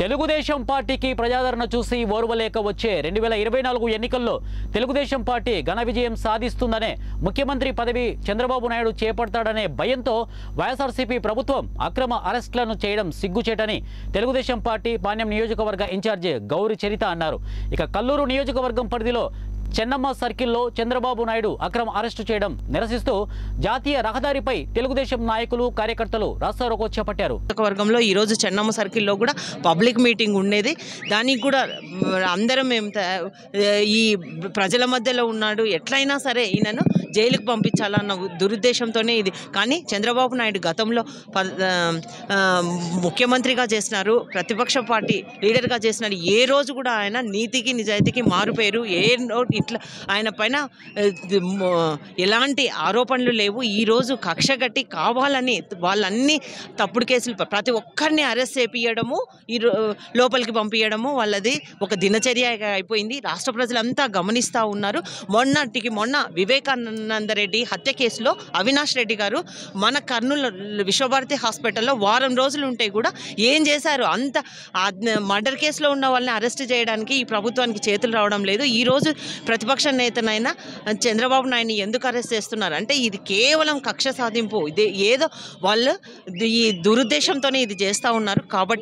తెలుగుదేశం పార్టీకి ప్రజాదరణ చూసి ఓర్వలేక వచ్చే 2024 ఎన్నికల్లో తెలుగుదేశం పార్టీ ఘన విజయం సాధిస్తుందనే ముఖ్యమంత్రి పదవి చంద్రబాబు నాయుడు చేపడతాడనే భయంతో వైఎస్ఆర్సీపీ ప్రభుత్వం అక్రమ అరెస్టులను చేయడం సిగ్గుచేటని తెలుగుదేశం పార్టీ పాణ్యం నియోజకవర్గ ఇన్ఛార్జి గౌరి చరిత అన్నారు. ఇక కల్లూరు నియోజకవర్గం పరిధిలో చెన్నమ్మ సర్కిల్లో చంద్రబాబు నాయుడు అక్రమ అరెస్టు చేయడం నిరసిస్తూ జాతీయ రహదారిపై తెలుగుదేశం నాయకులు కార్యకర్తలు రాస్తారోకో చేపట్టారు. వర్గంలో ఈ రోజు చెన్నమ్మ సర్కిల్లో కూడా పబ్లిక్ మీటింగ్ ఉండేది. దానికి కూడా అందరం మేము ఈ ప్రజల మధ్యలో ఉన్నాడు, ఎట్లయినా సరే ఈయనను జైలుకు పంపించాలన్న దురుద్దేశంతోనే ఇది. కానీ చంద్రబాబు నాయుడు గతంలో ముఖ్యమంత్రిగా చేసినారు, ప్రతిపక్ష పార్టీ లీడర్గా చేసినారు. ఏ రోజు కూడా ఆయన నీతికి నిజాయితీకి మారుపేరు. ఇట్లా ఆయన పైన ఎలాంటి ఆరోపణలు లేవు. ఈరోజు కక్ష కట్టి కావాలని వాళ్ళన్ని తప్పుడు కేసులు ప్రతి ఒక్కరిని అరెస్ట్ చేపియడము, లోపలికి పంపించడము వాళ్ళది ఒక దినచర్య అయిపోయింది. రాష్ట్ర ప్రజలంతా గమనిస్తూ ఉన్నారు. మొన్న వివేకానందరెడ్డి హత్య కేసులో అవినాష్ రెడ్డి గారు మన కర్నూలు విశ్వభారతి హాస్పిటల్లో వారం రోజులు ఉంటే కూడా ఏం చేశారు? అంత మర్డర్ కేసులో ఉన్న వాళ్ళని అరెస్ట్ చేయడానికి ఈ ప్రభుత్వానికి చేతులు రావడం లేదు. ఈరోజు ప్రతిపక్ష నేతనైనా చంద్రబాబు నాయుడిని ఎందుకు అరెస్ట్ చేస్తున్నారు అంటే ఇది కేవలం కక్ష సాధింపు. ఇది ఏదో వాళ్ళు ఈ దురుద్దేశంతోనే ఇది చేస్తూ ఉన్నారు. కాబట్టి